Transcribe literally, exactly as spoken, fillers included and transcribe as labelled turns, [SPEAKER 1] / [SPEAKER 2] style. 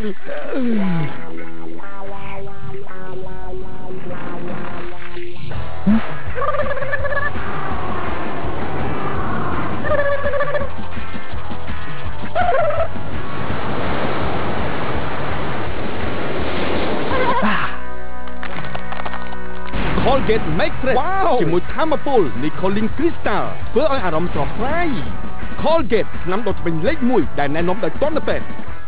[SPEAKER 1] Colgate Make Fresh ជាមួយថាមពលនីកូលីនគ្រីស្តាល់ធ្វើឲ្យអារម្មណ៍ស្រស់ស្រាយ Colgate ថ្នាំដុសធ្មេញលេខមួយដែលណែនាំដោយទណ្ឌពេទ្យ